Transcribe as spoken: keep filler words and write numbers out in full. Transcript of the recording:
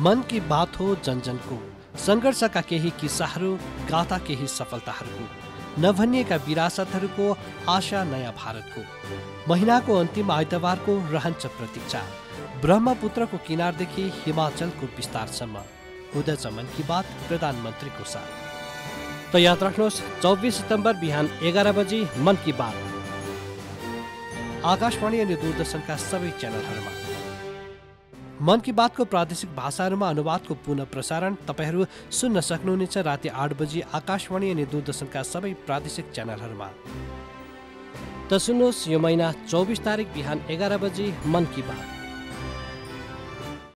मन की बात हो जनजनको, सङ्घर्षका केही किस्साहरू, गाथा केही सफलताहरूको, नभनिएका विरासतहरूको, आशा नयाँ भारतको। महिनाको अन्तिम आइतबारको रहन्छ प्रतीक्षा, ब्रह्मपुत्रको किनारदेखि हिमाचलको विस्तारसम्म। हुँदछ मन की बात प्रधानमन्त्रीको साथ। त याद राख्नुहोस्, चौबिस सितम्बर बिहान एघार बजी मन की बात आकाशवाणी अनि दूरदर्शनका सबै च्यानलहरूमा। मन की बातको प्रादेशिक भाषाहरूमा अनुवादको पुनः प्रसारण तपाईँहरू सुन्न सक्नुहुनेछ राति आठ बजी आकाशवाणी अनि दूरदर्शनका सबै प्रादेशिक च्यानलहरूमा। त सुन्नुहोस्, यो महिना चौबिस तारिक बिहान एघार बजी मन की बात।